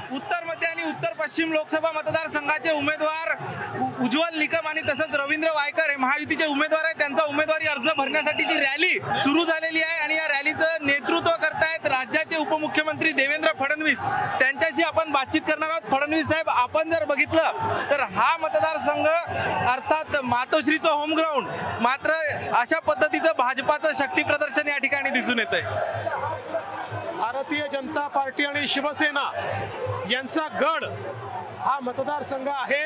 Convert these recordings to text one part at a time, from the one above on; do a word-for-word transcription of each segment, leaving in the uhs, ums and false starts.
उत्तर मध्य आणि उत्तर पश्चिम लोकसभा मतदारसंघाचे उमेदवार उज्ज्वल निकम आणि तसंच रवींद्र वायकर हे महायुतीचे उमेदवार आहेत। त्यांचा उमेदवारी अर्ज भरण्यासाठीची रॅली सुरू झालेली आहे आणि या रॅलीचं नेतृत्व करतायत राज्याचे उपमुख्यमंत्री देवेंद्र फडणवीस। त्यांच्याशी आपण बातचीत करणार आहोत। फडणवीस साहेब, आपण जर बघितलं तर हा मतदारसंघ अर्थात मातोश्रीचं होम ग्राउंड, मात्र अशा पद्धतीचं भाजपाचं शक्ती प्रदर्शन या ठिकाणी दिसून येतंय। भारतीय जनता पार्टी आणि शिवसेना यांचा गड हा मतदारसंघ आहे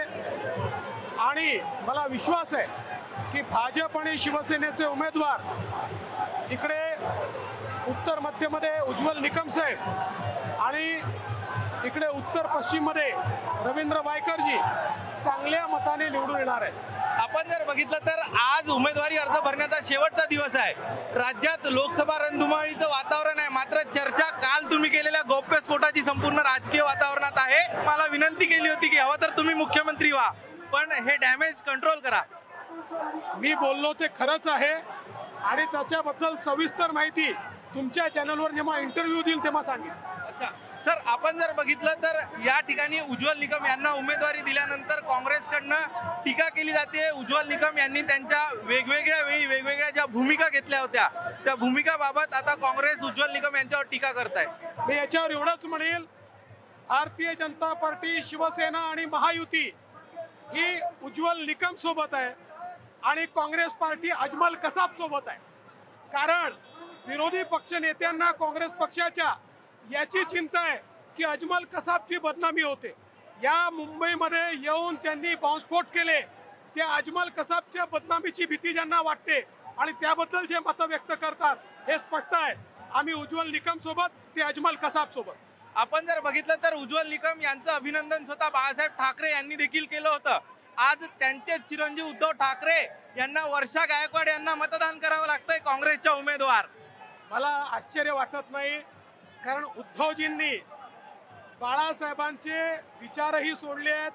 आणि मला विश्वास आहे की भाजप आणि शिवसेनेचे उमेदवार इकडे उत्तर मध्यमध्ये उज्ज्वल निकम साहेब आणि इकडे उत्तर पश्चिममध्ये रवींद्र वायकरजी चांगल्या मताने निवडून येणार आहेत। आपण जर बघितलं तर आज उमेदवारी अर्ज भरण्याचा शेवटचा दिवस आहे। राज्यात लोकसभा रणधुमाळीचं वातावरण आहे, मात्र चर्चा काल तुम्ही केलेल्या गौप्यस्फोटाची संपूर्ण राजकीय वातावरणात आहे। मला विनंती केली होती की हवं तर तुम्ही मुख्यमंत्री व्हा, पण हे डॅमेज कंट्रोल करा। मी बोललो ते खरंच आहे आणि त्याच्याबद्दल सविस्तर माहिती तुमच्या चॅनलवर जेव्हा इंटरव्ह्यू देईल तेव्हा सांगेन। अच्छा सर, आपण जर बघितलं तर या ठिकाणी उज्ज्वल निकम यांना उमेदवारी दिल्यानंतर काँग्रेसकडनं टीका केली जाते। उज्ज्वल निकम यांनी त्यांच्या वेगवेगळ्या वेळी वेगवेगळ्या ज्या भूमिका घेतल्या होत्या त्या भूमिकाबाबत आता काँग्रेस उज्ज्वल निकम यांच्यावर टीका करताय। मी याच्यावर एवढंच म्हणेल, भारतीय जनता पार्टी, शिवसेना आणि महायुती ही उज्ज्वल निकम सोबत आहे आणि काँग्रेस पार्टी अजमल कसाब सोबत आहे। कारण विरोधी पक्ष नेत्यांना काँग्रेस पक्षाच्या याची चिंता आहे की अजमल कसाबची बदनामी होते। या मुंबईमध्ये येऊन त्यांनी बॉम्बस्फोट केले, त्या अजमल कसाबच्या बदनामीची भीती ज्यांना वाटते आणि त्याबद्दल जे मतं व्यक्त करतात हे स्पष्ट आहे। आम्ही उज्ज्वल निकम सोबत, ते अजमल कसाब सोबत। आपण जर बघितलं तर उज्ज्वल निकम यांचं अभिनंदन स्वतः बाळासाहेब ठाकरे यांनी देखील केलं होतं। आज त्यांचे चिरंजीव उद्धव ठाकरे यांना वर्षा गायकवाड यांना मतदान करावं लागतंय, काँग्रेसच्या उमेदवार। मला आश्चर्य वाटत नाही, कारण उद्धवजींनी बाळासाहेबांचे विचारही सोडले आहेत,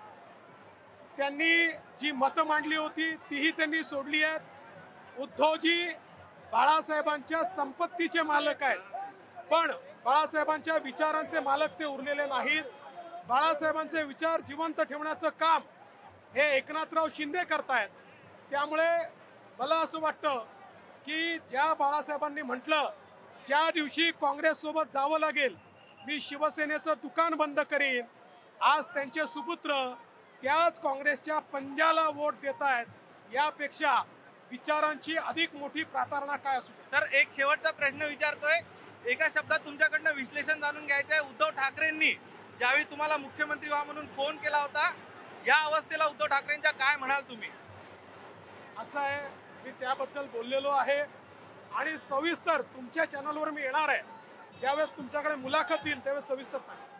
त्यांनी जी मतं मांडली होती तीही त्यांनी सोडली आहेत। उद्धवजी बाळासाहेबांच्या संपत्तीचे मालक आहेत, पण बाळासाहेबांच्या विचारांचे मालक ते उरलेले नाहीत। बाळासाहेबांचे विचार जिवंत ठेवण्याचं काम हे एकनाथराव शिंदे करतायत। त्यामुळे मला असं वाटतं की ज्या बाळासाहेबांनी म्हटलं ज्या दिवशी काँग्रेस सोबत जावं लागेल मी शिवसेनेचं दुकान बंद करीन, आज त्यांचे सुपुत्र त्याच काँग्रेसच्या पंजाला वोट देत आहेत। यापेक्षा विचारांची अधिक मोठी प्रतारणा काय असू शकते? सर, एक शेवटचा प्रश्न विचारतोय, एका शब्दात तुमच्याकडनं विश्लेषण जाणून घ्यायचं आहे। उद्धव ठाकरेंनी ज्यावेळी तुम्हाला मुख्यमंत्री व्हा म्हणून फोन केला होता, या अवस्थेला उद्धव ठाकरेंच्या काय म्हणाल तुम्ही? असं आहे, मी त्याबद्दल बोललेलो आहे आणि सविस्तर तुमच्या चॅनलवर मी येणार आहे। ज्यावेळेस तुमच्याकडे मुलाखत येईल त्यावेळेस सविस्तर सांगा।